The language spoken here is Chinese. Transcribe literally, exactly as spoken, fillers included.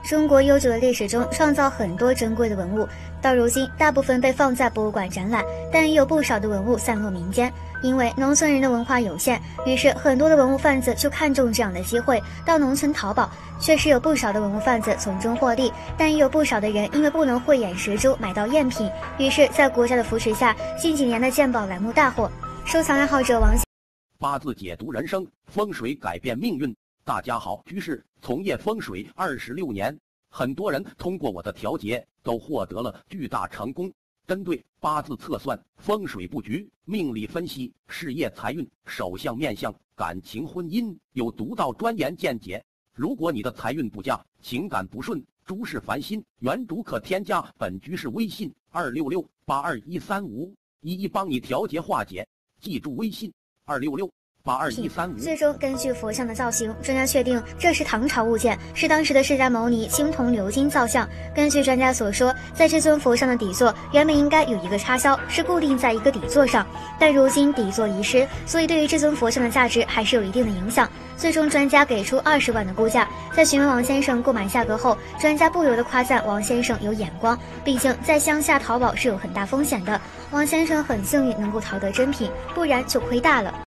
中国悠久的历史中创造很多珍贵的文物，到如今大部分被放在博物馆展览，但也有不少的文物散落民间。因为农村人的文化有限，于是很多的文物贩子就看中这样的机会到农村淘宝。确实有不少的文物贩子从中获利，但也有不少的人因为不能慧眼识珠买到赝品，于是在国家的扶持下，近几年的鉴宝栏目大火。收藏爱好者王八字解读人生，风水改变命运。大家好，居士从业风水二十六年，很多人通过我的调节都获得了巨大成功。针对八字测算、风水布局、命理分析、事业财运、手相面相、感情婚姻有独到专研见解。如果你的财运不佳、情感不顺、诸事烦心，原主可添加本居士微信二六六八二一三五，一一帮你调节化解。记住微信二六六八二一三五。 最终根据佛像的造型，专家确定这是唐朝物件，是当时的释迦牟尼青铜鎏金造像。根据专家所说，在这尊佛像的底座原本应该有一个插销，是固定在一个底座上，但如今底座遗失，所以对于这尊佛像的价值还是有一定的影响。最终专家给出二十万的估价。在询问王先生购买价格后，专家不由得夸赞王先生有眼光，毕竟在乡下淘宝是有很大风险的。王先生很幸运能够淘得真品，不然就亏大了。